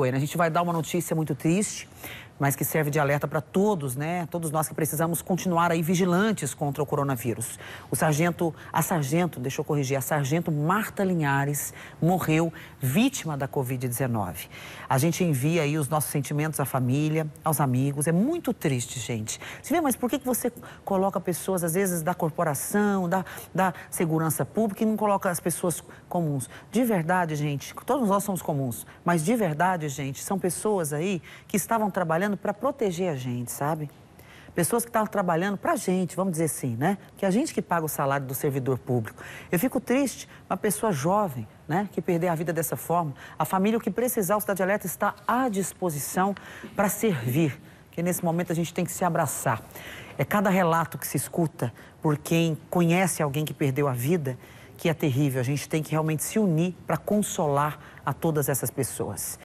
A gente vai dar uma notícia muito triste, mas que serve de alerta para todos, né? Todos nós que precisamos continuar aí vigilantes contra o coronavírus. A sargento Marta Linhares morreu vítima da Covid-19. A gente envia aí os nossos sentimentos à família, aos amigos. É muito triste, gente. Você vê, mas por que você coloca pessoas, às vezes, da corporação, da segurança pública e não coloca as pessoas comuns? De verdade, gente, todos nós somos comuns, mas de verdade, gente, são pessoas aí que estavam trabalhando para proteger a gente, sabe? Pessoas que estavam trabalhando para a gente, vamos dizer assim, né? Que a gente que paga o salário do servidor público. Eu fico triste, uma pessoa jovem, né? Que perder a vida dessa forma. A família, o que precisar, o Cidade Alerta está à disposição para servir. Que nesse momento a gente tem que se abraçar. É cada relato que se escuta por quem conhece alguém que perdeu a vida, que é terrível. A gente tem que realmente se unir para consolar a todas essas pessoas.